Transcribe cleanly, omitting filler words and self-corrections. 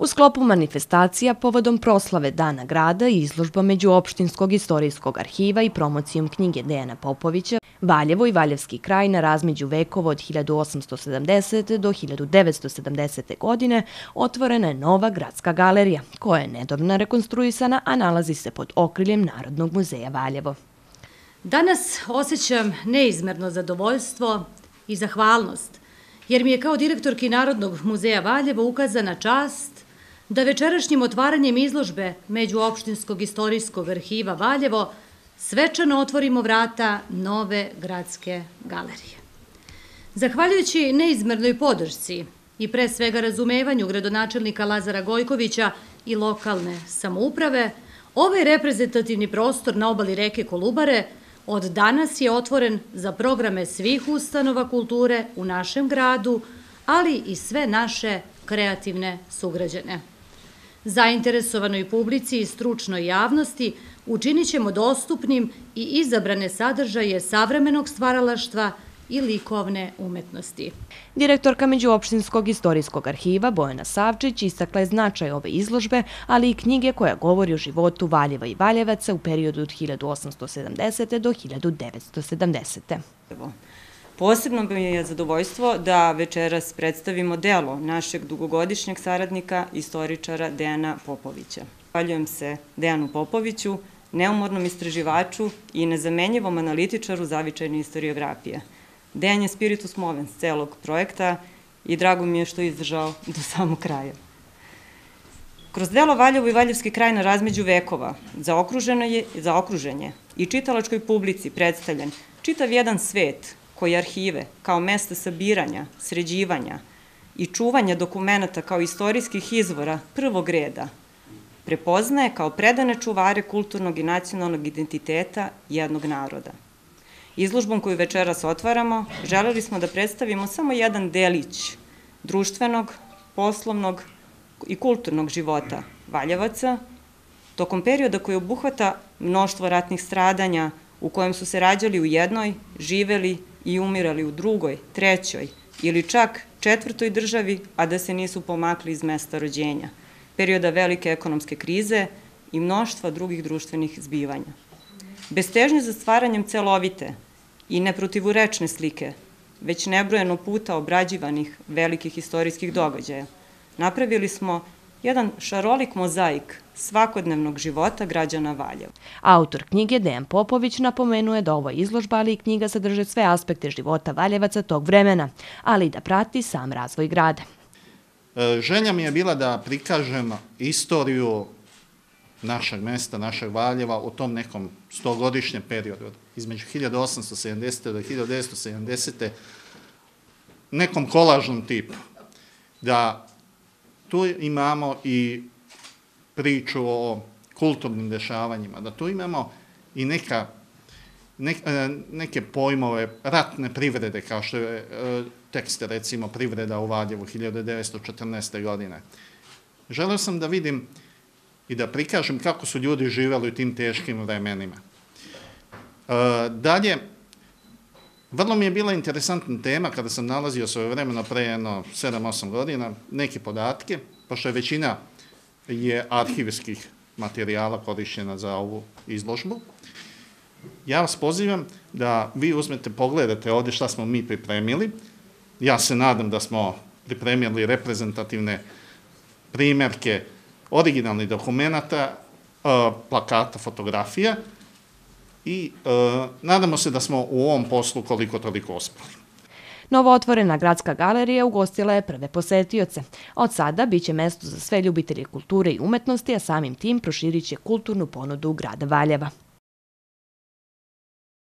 U sklopu manifestacija povodom proslave Dana grada i izložba Međuopštinskog istorijskog arhiva i promocijom knjige Dejana Popovića, Valjevo i Valjevski kraj na razmeđu vekova od 1870. do 1970. godine otvorena je nova gradska galerija, koja je nedavno rekonstruisana, a nalazi se pod okriljem Narodnog muzeja Valjevo. Danas osjećam neizmerno zadovoljstvo i zahvalnost, jer mi je kao direktorki Narodnog muzeja Valjevo ukazana čast da večerašnjim otvaranjem izložbe Međuopštinskog istorijskog arhiva Valjevo svečano otvorimo vrata nove gradske galerije. Zahvaljujući neizmernoj podršci i pre svega razumevanju gradonačelnika Lazara Gojkovića i lokalne samouprave, ovaj reprezentativni prostor na obali reke Kolubare od danas je otvoren za programe svih ustanova kulture u našem gradu, ali i sve naše kreativne sugrađane. Zainteresovanoj publici i stručnoj javnosti učinit ćemo dostupnim i izabrane sadržaje savremenog stvaralaštva i likovne umetnosti. Direktorka Međuopštinskog istorijskog arhiva Bojana Savčić istakla je značaj ove izložbe, ali i knjige koja govori o životu Valjeva i Valjevaca u periodu od 1870. do 1970. Posebno mi je zadovoljstvo da večeras predstavimo delo našeg dugogodišnjeg saradnika, istoričara Dejana Popovića. Zahvaljujem se Dejanu Popoviću, neumornom istraživaču i nezamenjivom analitičaru zavičajne istoriografije. Dejan je spiritus movens celog projekta i drago mi je što je izdržao do samog kraja. Kroz delo Valjevo i Valjevski kraj na razmeđu vekova zaokružen je i čitalačkoj publici predstavljen čitav jedan svet koji arhive kao mesta sabiranja, sređivanja i čuvanja dokumenata kao istorijskih izvora prvog reda prepoznaje kao predane čuvare kulturnog i nacionalnog identiteta jednog naroda. Izložbom koju večeras otvaramo, želeli smo da predstavimo samo jedan delić društvenog, poslovnog i kulturnog života Valjevaca, tokom perioda koji obuhvata mnoštvo ratnih stradanja u kojem su se rađali u jednoj, živeli i umirali u drugoj, trećoj ili čak četvrtoj državi, a da se nisu pomakli iz mesta rođenja, perioda velike ekonomske krize i mnoštva drugih društvenih zbivanja. Bez težnje za stvaranjem celovite i neprotivurečne slike, već nebrojeno puta obrađivanih velikih istorijskih događaja, napravili smo jedan šarolik mozaik svakodnevnog života građana Valjeva. Autor knjige Dejan Popović napomenuje da ova izložba, ali i knjiga sadrže sve aspekte života Valjevaca tog vremena, ali i da prati sam razvoj grada. Želja mi je bila da prikažem istoriju našeg mesta, našeg Valjeva u tom nekom 100-godišnjem periodu, između 1870. do 1970. nekom kolažnom tipu. Da tu imamo i priču o kulturnim dešavanjima, da tu imamo i neke pojmove ratne privrede, kao što je tekst, recimo, privreda u Valjevu 1914. godine. Želeo sam da vidim i da prikažem kako su ljudi živjeli u tim teškim vremenima. Dalje, vrlo mi je bila interesantna tema kada sam nalazio svoje vremeno pre 7-8 godina, neke podatke, pošto je većina arhivskih materijala korišćena za ovu izložbu. Ja vas pozivam da vi uzmete, pogledate ovdje šta smo mi pripremili. Ja se nadam da smo pripremili reprezentativne primjerke originalnih dokumenata, plakata, fotografija i nadamo se da smo u ovom poslu koliko toliko uspeli. Novootvorena gradska galerija ugostila je prve posetioce. Od sada biće mesto za sve ljubitelje kulture i umetnosti, a samim tim proširit će kulturnu ponudu grada Valjeva.